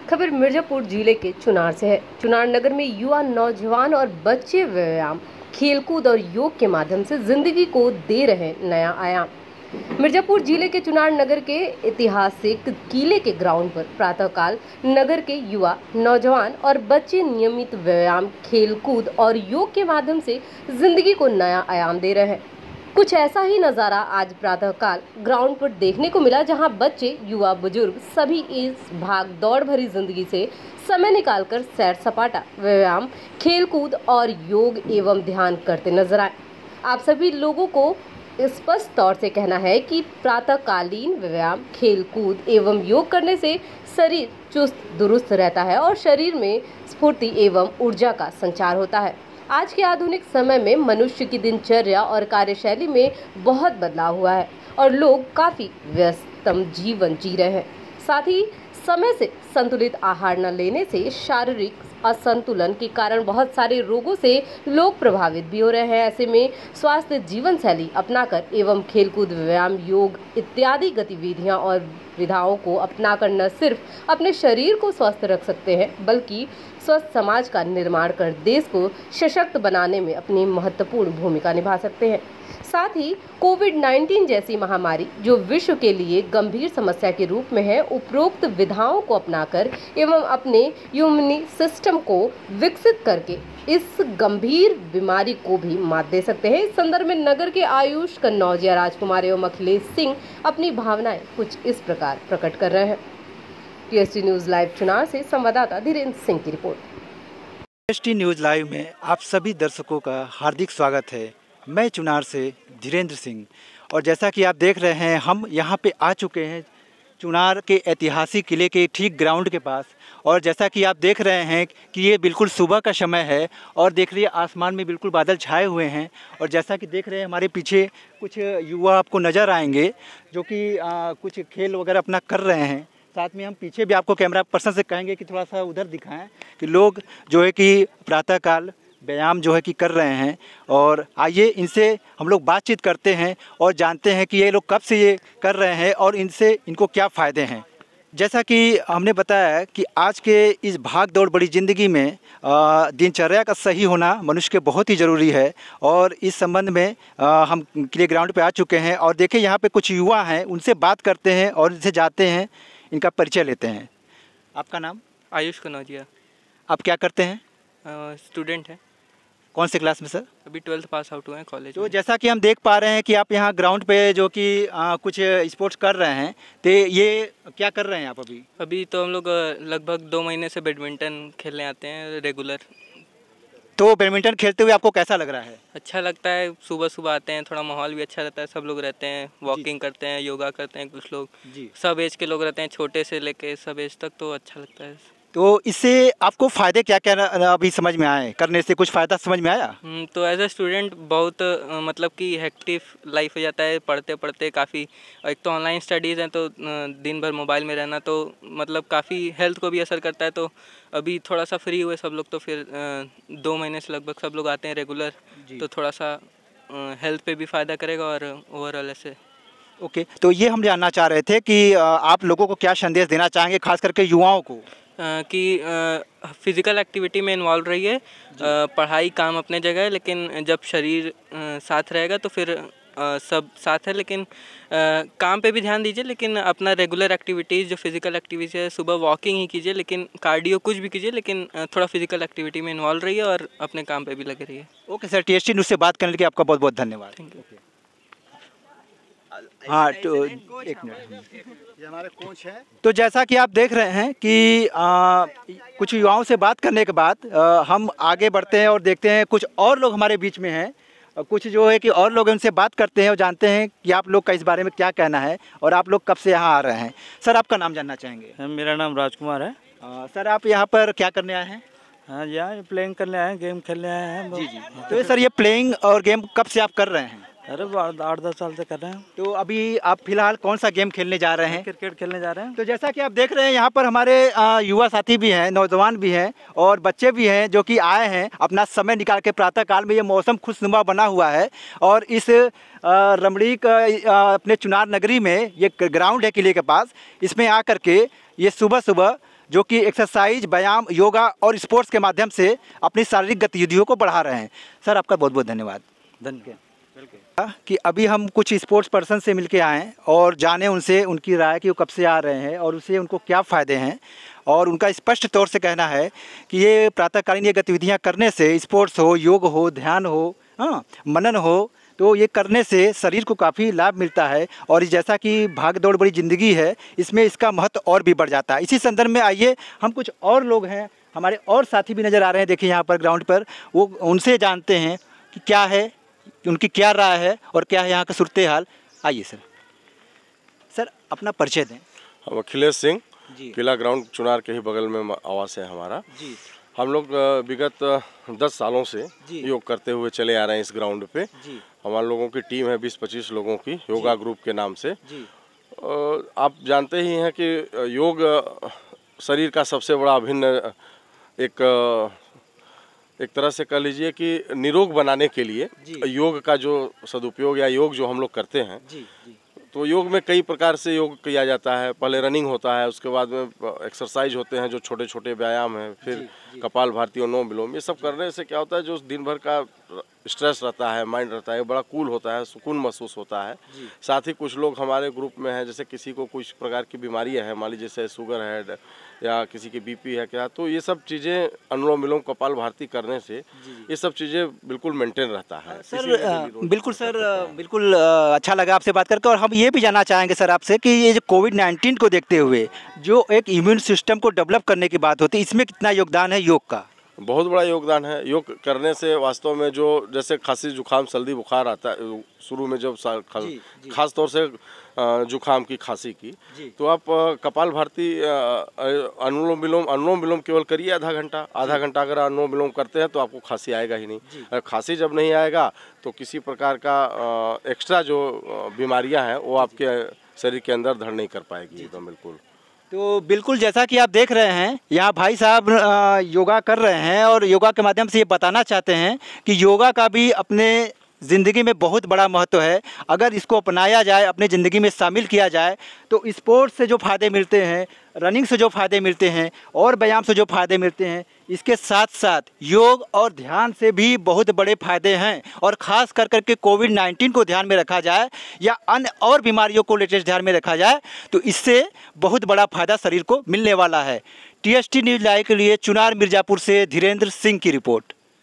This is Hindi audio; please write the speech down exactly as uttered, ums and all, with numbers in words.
खबर मिर्जापुर जिले के चुनार से है। चुनार नगर में युवा, नौजवान और बच्चे व्यायाम, खेलकूद और योग के माध्यम से जिंदगी को दे रहे नया आयाम। मिर्जापुर जिले के चुनार नगर के ऐतिहासिक किले के ग्राउंड पर प्रातःकाल नगर के युवा, नौजवान और बच्चे नियमित व्यायाम, खेलकूद और योग के माध्यम से जिंदगी को नया आयाम दे रहे हैं। कुछ ऐसा ही नज़ारा आज प्रातःकाल ग्राउंड पर देखने को मिला, जहां बच्चे, युवा, बुजुर्ग सभी इस भाग दौड़ भरी जिंदगी से समय निकालकर सैर सपाटा, व्यायाम, खेलकूद और योग एवं ध्यान करते नजर आए। आप सभी लोगों को स्पष्ट तौर से कहना है कि प्रातःकालीन व्यायाम, खेलकूद एवं योग करने से शरीर चुस्त दुरुस्त रहता है और शरीर में स्फूर्ति एवं ऊर्जा का संचार होता है। आज के आधुनिक समय में मनुष्य की दिनचर्या और कार्यशैली में बहुत बदलाव हुआ है और लोग काफी व्यस्तम जीवन जी रहे हैं। साथ ही समय से संतुलित आहार न लेने से शारीरिक असंतुलन के कारण बहुत सारे रोगों से लोग प्रभावित भी हो रहे हैं। ऐसे में स्वास्थ्य जीवन शैली अपनाकर एवं खेलकूद, व्यायाम, योग इत्यादि गतिविधियां और विधाओं को अपनाकर न सिर्फ अपने शरीर को स्वस्थ रख सकते हैं, बल्कि स्वस्थ समाज का निर्माण कर देश को सशक्त बनाने में अपनी महत्वपूर्ण भूमिका निभा सकते हैं। साथ ही कोविड उन्नीस जैसी महामारी जो विश्व के लिए गंभीर समस्या के रूप में है, उपरोक्त विधाओं को अपनाकर एवं अपने इम्यूनी सिस्टम को विकसित करके इस गंभीर बीमारी को भी मात दे सकते हैं। इस संदर्भ में नगर के आयुष कन्नौजिया राजकुमार एवं अखिलेश सिंह अपनी भावनाएं कुछ इस प्रकार प्रकट कर रहे हैं। टीएसटी न्यूज लाइव चुनार से संवाददाता धीरेन्द्र सिंह की रिपोर्ट। टीएसटी न्यूज लाइव में आप सभी दर्शकों का हार्दिक स्वागत है। मैं चुनार से धीरेन्द्र सिंह, और जैसा कि आप देख रहे हैं, हम यहाँ पे आ चुके हैं चुनार के ऐतिहासिक किले के ठीक ग्राउंड के पास। और जैसा कि आप देख रहे हैं कि ये बिल्कुल सुबह का समय है और देख रही आसमान में बिल्कुल बादल छाए हुए हैं। और जैसा कि देख रहे हैं, हमारे पीछे कुछ युवा आपको नज़र आएंगे जो कि कुछ खेल वगैरह अपना कर रहे हैं। साथ में हम पीछे भी आपको कैमरा पर्सन से कहेंगे कि थोड़ा सा उधर दिखाएं कि लोग जो है कि प्रातःकाल व्यायाम जो है कि कर रहे हैं। और आइए इनसे हम लोग बातचीत करते हैं और जानते हैं कि ये लोग कब से ये कर रहे हैं और इनसे इनको क्या फ़ायदे हैं। जैसा कि हमने बताया कि आज के इस भाग दौड़ बड़ी ज़िंदगी में दिनचर्या का सही होना मनुष्य के बहुत ही ज़रूरी है। और इस संबंध में आ, हम किले ग्राउंड पे आ चुके हैं और देखें यहाँ पे कुछ युवा हैं, उनसे बात करते हैं और इनसे जाते हैं, इनका परिचय लेते हैं। आपका नाम? आयुष कन्नौजिया। आप क्या करते हैं? स्टूडेंट है। कौन से क्लास में सर? अभी ट्वेल्थ पास आउट हुए हैं कॉलेज। तो जैसा कि हम देख पा रहे हैं कि आप यहाँ ग्राउंड पे जो कि कुछ स्पोर्ट्स कर रहे हैं, तो ये क्या कर रहे हैं आप अभी? अभी तो हम लोग लगभग दो महीने से बैडमिंटन खेलने आते हैं रेगुलर। तो बैडमिंटन खेलते हुए आपको कैसा लग रहा है? अच्छा लगता है। सुबह सुबह आते हैं, थोड़ा माहौल भी अच्छा रहता है, सब लोग रहते हैं, वॉकिंग करते हैं, योगा करते हैं, कुछ लोग जी। सब एज के लोग रहते हैं, छोटे से लेके सब एज तक, तो अच्छा लगता है। तो इससे आपको फ़ायदे क्या क्या अभी समझ में आए? करने से कुछ फ़ायदा समझ में आया? तो एज ए स्टूडेंट बहुत मतलब कि हेक्टिव लाइफ हो जाता है, पढ़ते पढ़ते काफ़ी। एक तो ऑनलाइन स्टडीज़ हैं, तो दिन भर मोबाइल में रहना तो मतलब काफ़ी हेल्थ को भी असर करता है। तो अभी थोड़ा सा फ्री हुए सब लोग, तो फिर दो महीने से लगभग सब लोग आते हैं रेगुलर, तो थोड़ा सा हेल्थ पे भी फ़ायदा करेगा और ओवरऑल ऐसे। ओके, तो ये हम जानना चाह रहे थे कि आप लोगों को क्या संदेश देना चाहेंगे, खास करके युवाओं को? Uh, कि फिज़िकल एक्टिविटी में इन्वॉल्व रहिए। uh, पढ़ाई काम अपने जगह है, लेकिन जब शरीर uh, साथ रहेगा तो फिर uh, सब साथ है। लेकिन uh, काम पे भी ध्यान दीजिए, लेकिन अपना रेगुलर एक्टिविटीज़ जो फिज़िकल एक्टिविटीज़ है, सुबह वॉकिंग ही कीजिए, लेकिन कार्डियो कुछ भी कीजिए, लेकिन uh, थोड़ा फिज़िकल एक्टिविटी में इन्वॉल्व रहिए और अपने काम पे भी लगे रहिए। ओके सर, टीएसटी न्यूज़ से बात करने के लिए आपका बहुत बहुत धन्यवाद। Thank you. हाँ, तो एक मिनट, ये हमारे कोच हैं। तो जैसा कि आप देख रहे हैं कि आ, कुछ युवाओं से बात करने के बाद आ, हम आगे बढ़ते हैं और देखते हैं कुछ और लोग हमारे बीच में हैं, कुछ जो है कि और लोग उनसे बात करते हैं और जानते हैं कि आप लोग का इस बारे में क्या कहना है और आप लोग कब से यहाँ आ रहे हैं। सर, आपका नाम जानना चाहेंगे? मेरा नाम राजकुमार है। आ, सर, आप यहाँ पर क्या करने आए हैं? हाँ, यहाँ प्लेइंग करने आए हैं, गेम खेलने आए हैं। जी जी। तो सर, ये प्लेइंग और गेम कब से आप कर रहे हैं? अरे आठ दस साल से कर रहे हैं। तो अभी आप फिलहाल कौन सा गेम खेलने जा रहे हैं? क्रिकेट खेलने जा रहे हैं। तो जैसा कि आप देख रहे हैं, यहाँ पर हमारे युवा साथी भी हैं, नौजवान भी हैं और बच्चे भी हैं जो कि आए हैं अपना समय निकाल के। प्रातःकाल में ये मौसम खुशनुमा बना हुआ है और इस रमणीक अपने चुनार नगरी में ये ग्राउंड है किले के पास, इसमें आकर के ये सुबह सुबह जो कि एक्सरसाइज, व्यायाम, योगा और स्पोर्ट्स के माध्यम से अपनी शारीरिक गतिविधियों को बढ़ा रहे हैं। सर, आपका बहुत बहुत धन्यवाद। धन्यवाद कि अभी हम कुछ स्पोर्ट्स पर्सन से मिलके आए और जाने उनसे उनकी राय कि वो कब से आ रहे हैं और उससे उनको क्या फ़ायदे हैं। और उनका स्पष्ट तौर से कहना है कि ये प्रातःकालीन ये गतिविधियाँ करने से, स्पोर्ट्स हो, योग हो, ध्यान हो, हाँ मनन हो, तो ये करने से शरीर को काफ़ी लाभ मिलता है। और जैसा कि भाग दौड़ बड़ी ज़िंदगी है, इसमें इसका महत्व और भी बढ़ जाता है। इसी संदर्भ में आइए हम कुछ और लोग हैं, हमारे और साथी भी नज़र आ रहे हैं, देखिए यहाँ पर ग्राउंड पर, वो उनसे जानते हैं कि क्या है, उनकी क्या राय है और क्या है यहाँ का सूरत हाल। आइए सर। सर, अपना परिचय दें। हम अखिलेश सिंह, किला ग्राउंड चुनार के ही बगल में आवास है हमारा जी। हम लोग विगत दस सालों से योग करते हुए चले आ रहे हैं इस ग्राउंड पे जी। हमारे लोगों की टीम है बीस पच्चीस लोगों की, योगा ग्रुप के नाम से जी। आप जानते ही हैं कि योग शरीर का सबसे बड़ा अभिन्न एक एक तरह से कह लीजिए कि निरोग बनाने के लिए योग का जो सदुपयोग या योग जो हम लोग करते हैं जी, जी। तो योग में कई प्रकार से योग किया जाता है। पहले रनिंग होता है, उसके बाद में एक्सरसाइज होते हैं जो छोटे छोटे व्यायाम हैं, फिर कपाल भाती और अनुलोम विलोम। ये सब करने से क्या होता है, जो दिन भर का स्ट्रेस रहता है, माइंड रहता है, बड़ा कूल होता है, सुकून महसूस होता है। साथ ही कुछ लोग हमारे ग्रुप में हैं, जैसे किसी को कुछ प्रकार की बीमारियां हैं, मान लीजिए जैसे शुगर है या किसी की बीपी है क्या, तो ये सब चीज़ें अनुलोम विलोम कपाल भारती करने से ये सब चीज़ें बिल्कुल मेंटेन रहता है। सर बिल्कुल सर बिल्कुल अच्छा लगा आपसे बात करके। और हम ये भी जानना चाहेंगे सर आपसे कि ये जो कोविड नाइन्टीन को देखते हुए जो एक इम्यून सिस्टम को डेवलप करने की बात होती है, इसमें कितना योगदान है योग का? बहुत बड़ा योगदान है। योग करने से वास्तव में जो जैसे खांसी जुकाम सर्दी बुखार आता है शुरू में, जब खास तौर से जुकाम की खांसी की, तो आप कपाल भारती अनुलोम विलोम अनुलोम विलोम केवल करिए आधा घंटा आधा घंटा अगर अनुलोम विलोम करते हैं तो आपको खांसी आएगा ही नहीं। अगर खांसी जब नहीं आएगा तो किसी प्रकार का एक्स्ट्रा जो बीमारियां हैं वो आपके शरीर के अंदर धड़ नहीं कर पाएगी एकदम बिल्कुल। तो बिल्कुल जैसा कि आप देख रहे हैं, यहाँ भाई साहब योगा कर रहे हैं और योगा के माध्यम से ये बताना चाहते हैं कि योगा का भी अपने ज़िंदगी में बहुत बड़ा महत्व है। अगर इसको अपनाया जाए, अपने ज़िंदगी में शामिल किया जाए, तो स्पोर्ट्स से जो फ़ायदे मिलते हैं, रनिंग से जो फ़ायदे मिलते हैं और व्यायाम से जो फ़ायदे मिलते हैं, इसके साथ साथ योग और ध्यान से भी बहुत बड़े फ़ायदे हैं। और ख़ास कर करके कोविड नाइन्टीन को ध्यान में रखा जाए या अन्य और बीमारियों को लेटेस्ट ध्यान में रखा जाए तो इससे बहुत बड़ा फ़ायदा शरीर को मिलने वाला है। T S T news live के लिए चुनार मिर्ज़ापुर से धीरेन्द्र सिंह की रिपोर्ट।